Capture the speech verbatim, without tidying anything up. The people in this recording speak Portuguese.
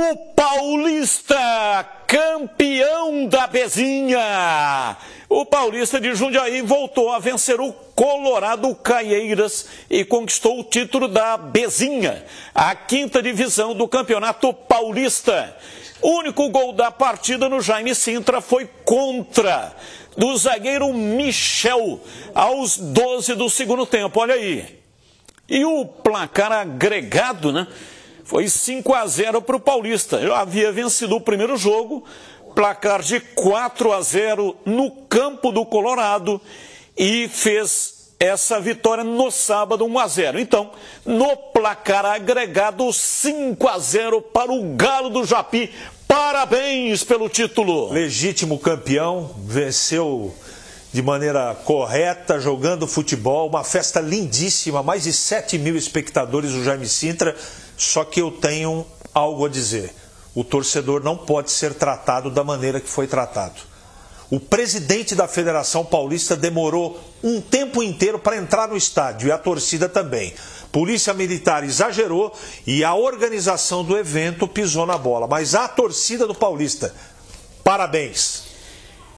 O Paulista, campeão da Bezinha. O Paulista de Jundiaí voltou a vencer o Colorado Caieiras e conquistou o título da Bezinha, a quinta divisão do Campeonato Paulista. O único gol da partida no Jaime Sintra foi contra, do zagueiro Michel, aos doze do segundo tempo, olha aí. E o placar agregado, né? Foi cinco a zero para o Paulista. Já havia vencido o primeiro jogo, placar de quatro a zero no campo do Colorado e fez essa vitória no sábado um a zero. Então, no placar agregado, cinco a zero para o Galo do Japi. Parabéns pelo título. Legítimo campeão, venceu de maneira correta, jogando futebol, uma festa lindíssima, mais de sete mil espectadores do Jaime Sintra. Só que eu tenho algo a dizer. O torcedor não pode ser tratado da maneira que foi tratado. O presidente da Federação Paulista demorou um tempo inteiro para entrar no estádio e a torcida também. Polícia Militar exagerou e a organização do evento pisou na bola. Mas a torcida do Paulista, parabéns!